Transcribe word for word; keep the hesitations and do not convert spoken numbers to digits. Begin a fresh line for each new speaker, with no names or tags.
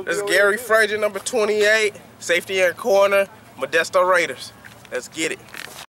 This is Gary Frazier, number twenty-eight, safety and corner, Modesto Raiders. Let's get it.